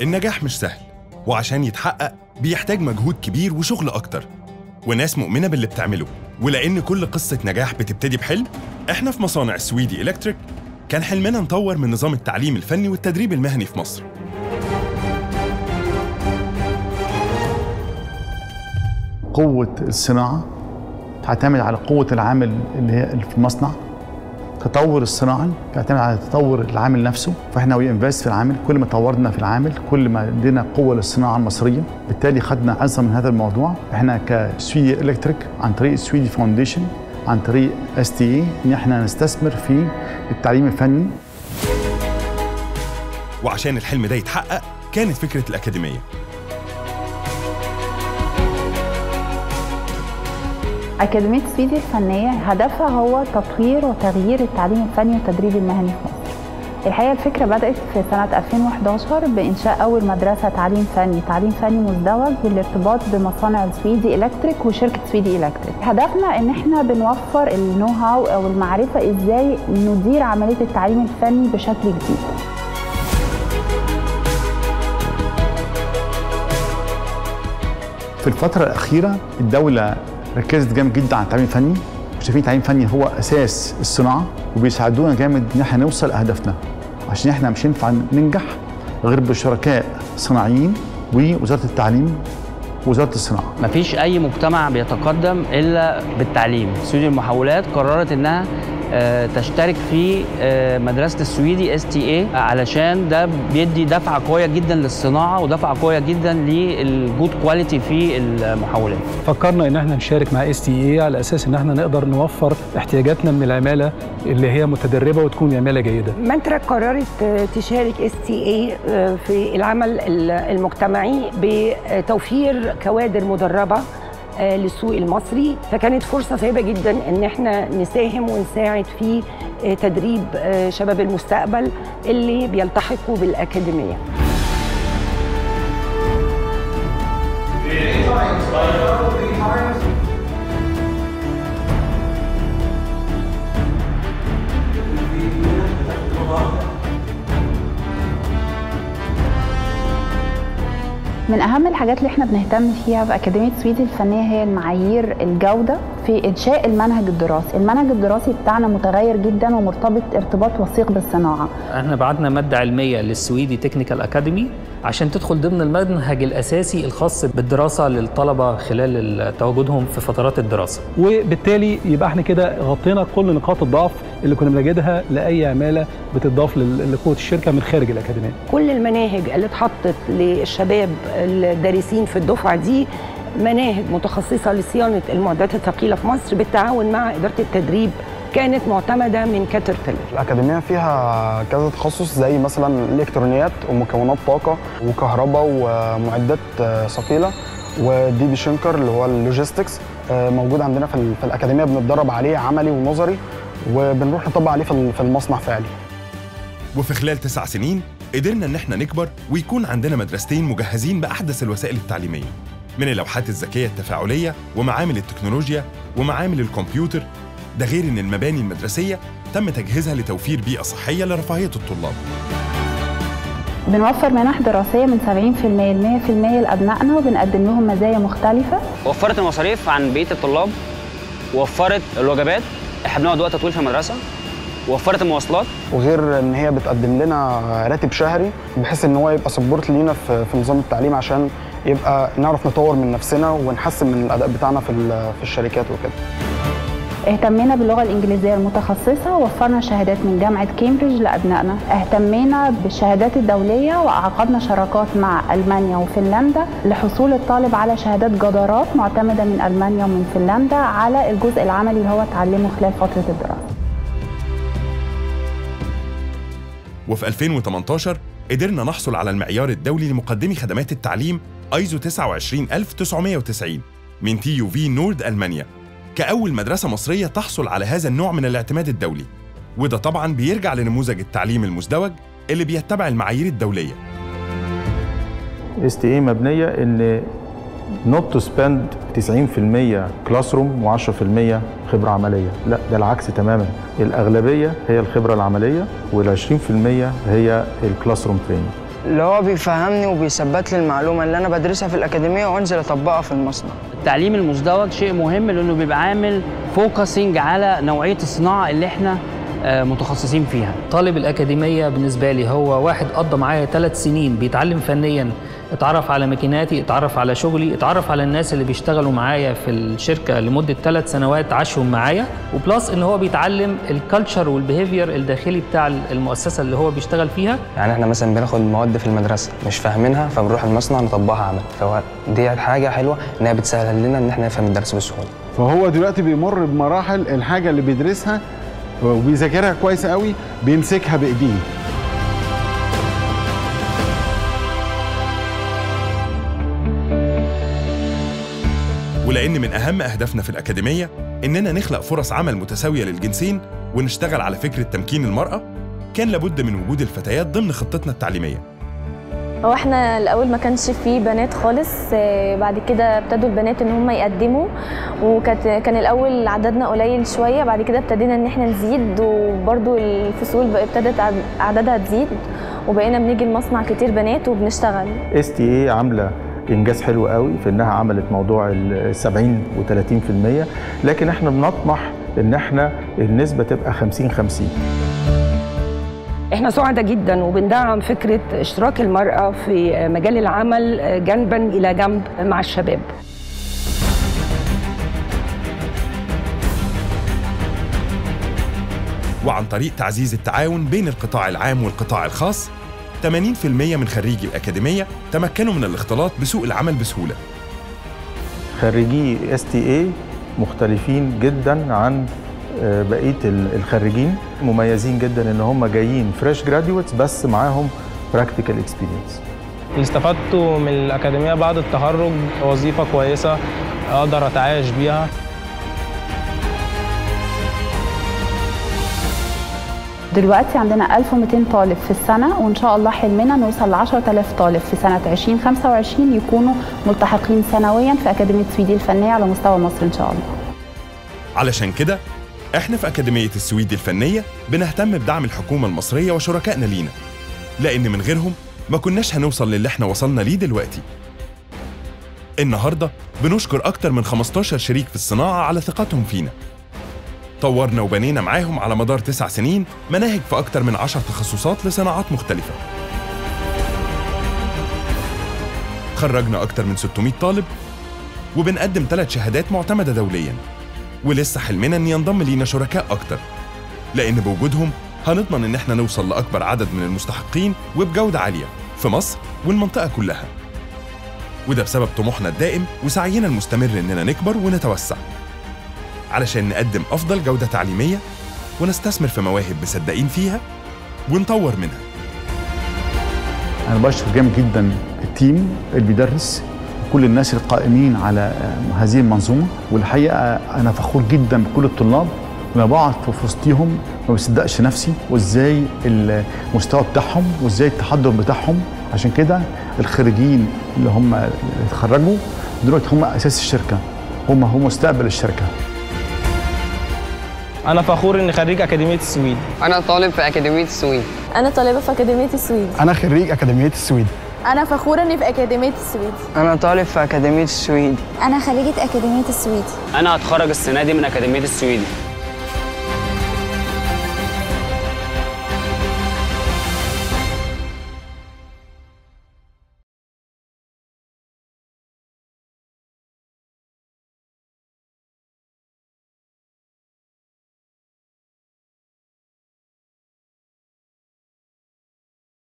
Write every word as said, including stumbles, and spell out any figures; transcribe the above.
النجاح مش سهل، وعشان يتحقق بيحتاج مجهود كبير وشغل أكتر وناس مؤمنة باللي بتعمله. ولأن كل قصة نجاح بتبتدي بحلم، إحنا في مصانع سويدي إلكتريك كان حلمنا نطور من نظام التعليم الفني والتدريب المهني في مصر. قوة الصناعة تعتمد على قوة العامل اللي هي في المصنع. تطور الصناعي يعتمد على تطور العامل نفسه، فاحنا وي انفست في العامل. كل ما طورنا في العامل كل ما ادينا قوه للصناعه المصريه، بالتالي خدنا عزه من هذا الموضوع. احنا كسويدي الكتريك عن طريق سويدي فاونديشن، عن طريق اس تي اي، ان احنا نستثمر في التعليم الفني. وعشان الحلم ده يتحقق كانت فكره الاكاديميه. أكاديمية سويدي الفنية هدفها هو تطوير وتغيير التعليم الفني والتدريب المهني في مصر. الحقيقة الفكرة بدأت في سنة ألفين وإحدى عشر بإنشاء أول مدرسة تعليم فني، تعليم فني مزدوج بالارتباط بمصانع سويدي إلكتريك وشركة سويدي إلكتريك. هدفنا إن إحنا بنوفر النو هاو أو المعرفة إزاي ندير عملية التعليم الفني بشكل جديد. في الفترة الأخيرة الدولة ركزت جامد جدا على التعليم الفني، وشايفين التعليم الفني هو اساس الصناعه، وبيساعدونا جامد ان احنا نوصل لاهدافنا، عشان احنا مش ينفع ننجح غير بشركاء صناعيين ووزاره التعليم ووزاره الصناعه. مفيش اي مجتمع بيتقدم الا بالتعليم. سويدي المحولات قررت انها تشترك في مدرسة السويدي اس تي اي علشان ده بيدي دفعة قوية جدا للصناعة ودفعة قوية جدا للجود كواليتي في المحولات. فكرنا ان احنا نشارك مع اس تي اي على اساس ان احنا نقدر نوفر احتياجاتنا من العمالة اللي هي متدربة وتكون عمالة جيدة. منترك قررت تشارك اس تي اي في العمل المجتمعي بتوفير كوادر مدربة للسوق المصري، فكانت فرصة طيبة جدا ان احنا نساهم ونساعد في تدريب شباب المستقبل اللي بيلتحقوا بالأكاديمية. من أهم الحاجات اللي احنا بنهتم فيها في أكاديمية سويدي الفنية هي المعايير الجودة في إنشاء المنهج الدراسي. المنهج الدراسي بتاعنا متغير جدا ومرتبط ارتباط وثيق بالصناعة. احنا بعتنا مادة علمية للسويدي تكنيكال أكاديمي عشان تدخل ضمن المنهج الأساسي الخاص بالدراسة للطلبة خلال تواجدهم في فترات الدراسة، وبالتالي يبقى احنا كده غطينا كل نقاط الضعف اللي كنا بنجدها لأي عمالة بتضاف لقوة الشركة من خارج الأكاديمية. كل المناهج اللي اتحطت للشباب الدارسين في الدفعة دي مناهج متخصصة لصيانة المعدات الثقيلة في مصر بالتعاون مع إدارة التدريب، كانت معتمدة من كاتربيلر. الأكاديمية فيها كذا تخصص زي مثلا الإلكترونيات ومكونات طاقة وكهرباء ومعدات ثقيلة، ودي بي شنكر اللي هو اللوجيستكس موجود عندنا في الأكاديمية، بنتدرب عليه عملي ونظري وبنروح نطبق عليه في المصنع فعلي. وفي خلال تسع سنين قدرنا إن احنا نكبر ويكون عندنا مدرستين مجهزين بأحدث الوسائل التعليمية، من اللوحات الذكية التفاعلية ومعامل التكنولوجيا ومعامل الكمبيوتر. ده غير إن المباني المدرسية تم تجهيزها لتوفير بيئة صحية لرفاهية الطلاب. بنوفر منح دراسية من سبعين في المية ل مية في المية لأبنائنا، وبنقدم لهم مزايا مختلفة. وفرت المصاريف عن بقية الطلاب، ووفرت الوجبات، احنا بنقعد وقت طويل في المدرسة، ووفرت المواصلات، وغير ان هي بتقدم لنا راتب شهري بحيث ان هو يبقى سبورت لينا في نظام التعليم، عشان يبقى نعرف نطور من نفسنا ونحسن من الاداء بتاعنا في في الشركات وكده. اهتمينا باللغة الإنجليزية المتخصصة، ووفرنا شهادات من جامعة كامبريدج لأبنائنا. اهتمينا بالشهادات الدولية وعقدنا شراكات مع ألمانيا وفنلندا لحصول الطالب على شهادات جدارات معتمدة من ألمانيا ومن فنلندا على الجزء العملي اللي هو اتعلمه خلال فترة الدراسة. وفي ألفين وثمانية عشر قدرنا نحصل على المعيار الدولي لمقدمي خدمات التعليم ايزو تسعة وعشرين ألف وتسعمية وتسعين من تي يو في نورد ألمانيا، كأول مدرسة مصرية تحصل على هذا النوع من الاعتماد الدولي. وده طبعاً بيرجع لنموذج التعليم المزدوج اللي بيتبع المعايير الدولية. اس تي اي مبنية ان not to spend تسعين في المية كلاس روم وعشرة في المية خبرة عملية، لا ده العكس تماماً. الأغلبية هي الخبرة العملية والعشرين في المية هي الكلاس روم تريننج. اللي هو بيفهمني وبيثبت لي المعلومه اللي انا بدرسها في الاكاديميه وانزل اطبقها في المصنع. التعليم المزدوج شيء مهم لانه بيبقى عامل فوكسنج على نوعيه الصناعه اللي احنا متخصصين فيها. طالب الأكاديمية بالنسبة لي هو واحد قضى معايا ثلاث سنين بيتعلم فنيا، اتعرف على ماكيناتي، اتعرف على شغلي، اتعرف على الناس اللي بيشتغلوا معايا في الشركة لمدة ثلاث سنوات عاشهم معايا، وبلس ان هو بيتعلم الكالتشر والبيهيفير الداخلي بتاع المؤسسة اللي هو بيشتغل فيها. يعني احنا مثلا بناخد مواد في المدرسة مش فاهمينها فبنروح المصنع نطبقها عمل، فهو دي حاجة حلوة انها بتسهل لنا ان احنا نفهم الدرس بسهولة. فهو دلوقتي بيمر بمراحل الحاجة اللي بيدرسها وبيذاكرها كويس قوي بيمسكها بايديه. ولأن من أهم أهدافنا في الأكاديمية إننا نخلق فرص عمل متساوية للجنسين ونشتغل على فكرة تمكين المرأة، كان لابد من وجود الفتيات ضمن خطتنا التعليمية. هو احنا الاول ما كانش فيه بنات خالص، بعد كده ابتدوا البنات ان هم يقدموا، وكانت كان الاول عددنا قليل شويه، بعد كده ابتدينا ان احنا نزيد، وبرده الفصول بقى ابتدت عددها تزيد، وبقينا بنيجي المصنع كتير بنات وبنشتغل. اس تي اي عامله انجاز حلو قوي في انها عملت موضوع ال سبعين وثلاثين في المية، لكن احنا بنطمح ان احنا النسبه تبقى خمسين خمسين. احنا سعداء جدا وبندعم فكره اشتراك المراه في مجال العمل جنبا الى جنب مع الشباب. وعن طريق تعزيز التعاون بين القطاع العام والقطاع الخاص، ثمانين في المية من خريجي الأكاديمية تمكنوا من الاختلاط بسوق العمل بسهولة. خريجي اس تي اي مختلفين جدا عن بقيه الخريجين، مميزين جدا ان هم جايين فريش جراديويتس بس معاهم براكتيكال اكسبيرينس. اللي استفدته من الاكاديميه بعد التخرج وظيفه كويسه اقدر اتعايش بيها. دلوقتي عندنا ألف ومئتين طالب في السنه، وان شاء الله حلمنا نوصل ل عشرة آلاف طالب في سنه ألفين وخمسة وعشرين يكونوا ملتحقين سنويا في اكاديميه سويدي الفنيه على مستوى مصر ان شاء الله. علشان كده احنا في أكاديمية السويدي الفنية بنهتم بدعم الحكومة المصرية وشركائنا لينا، لأن من غيرهم ما كناش هنوصل للي احنا وصلنا ليه دلوقتي. النهاردة بنشكر أكتر من خمستاشر شريك في الصناعة على ثقتهم فينا. طورنا وبنينا معاهم على مدار تسع سنين مناهج في أكتر من عشر تخصصات لصناعات مختلفة. خرجنا أكتر من ستمائة طالب وبنقدم ثلاث شهادات معتمدة دولياً، ولسه حلمنا ان ينضم لينا شركاء اكتر، لان بوجودهم هنضمن ان احنا نوصل لاكبر عدد من المستحقين وبجوده عاليه في مصر والمنطقه كلها. وده بسبب طموحنا الدائم وسعينا المستمر اننا نكبر ونتوسع علشان نقدم افضل جوده تعليميه ونستثمر في مواهب مصدقين فيها ونطور منها. انا بشكر جامد جدا التيم اللي بيدرس، كل الناس القائمين على هذه المنظومه، والحقيقه انا فخور جدا بكل الطلاب، وانا بقعد في وسطيهم ما بصدقش نفسي وازاي المستوى بتاعهم وازاي التحضر بتاعهم. عشان كده الخريجين اللي هم اتخرجوا دلوقتي هم اساس الشركه، هم هم مستقبل الشركه. انا فخور اني خريج اكاديميه السويد. انا طالب في اكاديميه السويد. انا طالبه في اكاديميه السويد. انا خريج اكاديميه السويد. أنا فخورة إني في أكاديمية السويد. أنا طالب في أكاديمية السويد. أنا خريجة أكاديمية السويد. أنا هتخرج السنة دي من أكاديمية السويدي.